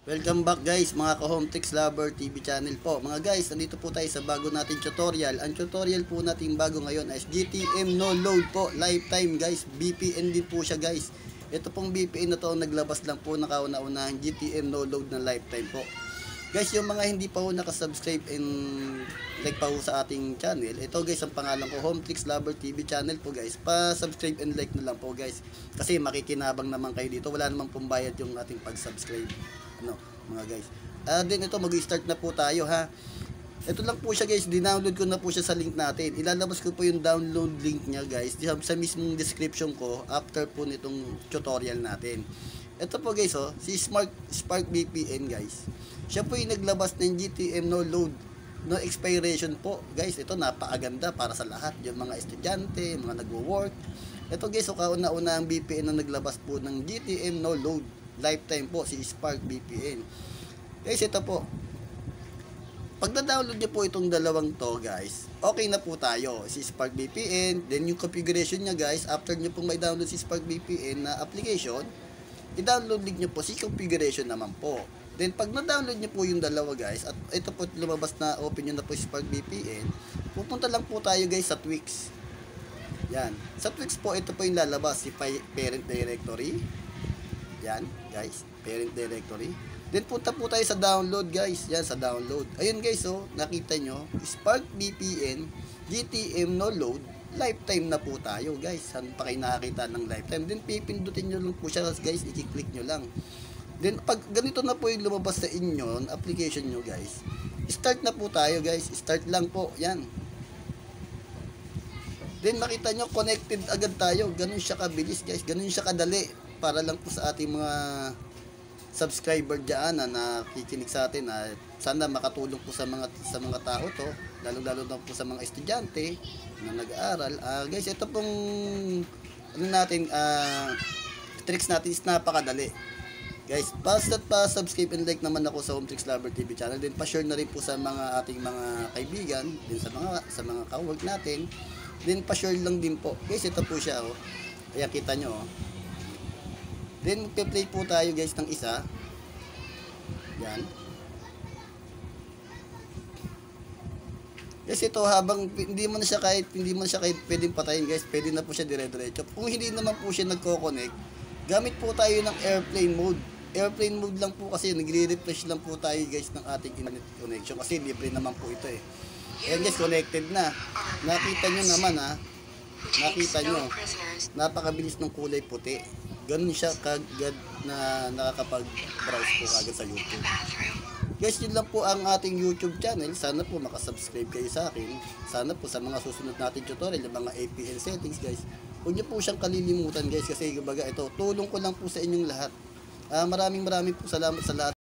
Welcome back guys mga ka-Home Tricks Lover TV channel po. Mga guys, nandito po tayo sa bago nating tutorial. Ang tutorial po natin bago ngayon ay GTM no load po, lifetime guys. VPN din po siya guys. Ito pong VPN na to naglabas lang po nakauna-unahang GTM no load na lifetime po. Guys, yung mga hindi pa po nakasubscribe and like pa po sa ating channel, ito guys ang pangalan ko, Home Tricks Lover TV channel po guys. Pa-subscribe and like na lang po guys. Kasi makikinabang naman kayo dito. Wala namang pumbayad yung ating pag-subscribe. Mga guys. Then ito mag-start na po tayo ha. Ito lang po siya guys, dinownload ko na po siya sa link natin. Ilalabas ko po yung download link niya guys sa mismong description ko after po nitong tutorial natin. Ito po guys si Spark VPN guys. Siya po yung naglabas ng GTM no load, no expiration po guys. Ito napakaganda para sa lahat, yung mga estudyante, mga nagwo-work. Ito guys, kauna-una ang VPN na naglabas po ng GTM no load lifetime po, si Spark VPN. Guys, ito po. Pag na-download niyo po itong dalawang to, guys, okay na po tayo. Si Spark VPN, then yung configuration niya, guys, after niyo pong may download si Spark VPN na application, i-download niyo po si configuration naman po. Then pag na-download niyo po yung dalawa, guys, at ito po lumabas na open niyo na po si Spark VPN, pupunta lang po tayo, guys, sa Twix. Yan. Sa Twix po, ito po yung lalabas, si parent directory. Yan, guys, parent directory. Then punta po tayo sa download, guys. Yan, sa download. Ayun guys, nakita nyo, Spark VPN GTM no load, lifetime na po tayo, guys. Saan pa kayo nakakita ng lifetime? Then pipindutin nyo lang po siya, guys. I-click nyo lang. Then pag ganito na po yung lumabas sa inyo, application nyo, guys, start na po tayo, guys. Start lang po, yan. Then makita nyo, connected agad tayo. Ganun siya kabilis, guys. Ganun siya kadali. Para lang po sa ating mga subscriber diyan na nakikinig sa atin, na sana makatulong po sa mga tao to, lalo na po sa mga estudyante na nag-aaral. Guys, ito pong tricks natin is napakadali. Guys, pa-subscribe and like naman ako sa Home Tricks Lover TV channel. Then pa-share na rin po sa mga ating mga kaibigan, din sa mga ka-work natin. Then pa-share lang din po. Guys, ito po siya Ayan, kita nyo Then magpe-play po tayo guys ng isa. Yan. Guys, ito habang hindi mo na siya kahit pwedeng patayin guys, pwede na po siya dire-diretso. Kung hindi naman po siya nagko-connect, gamit po tayo ng airplane mode. Airplane mode lang po kasi nagre-refresh lang po tayo guys ng ating internet connection kasi libre naman po ito Ayan guys, connected na. Nakita nyo naman nakita nyo. Napakabilis ng kulay puti. Ganun siya kagad na nakakapag-browse po agad sa YouTube. Guys, yun lang po ang ating YouTube channel. Sana po makasubscribe kayo sa akin. Sana po sa mga susunod natin tutorial, yung mga APN settings guys, huwag nyo po siyang kalilimutan guys. Kasi kumbaga ito, tulong ko lang po sa inyong lahat. Maraming po salamat sa lahat.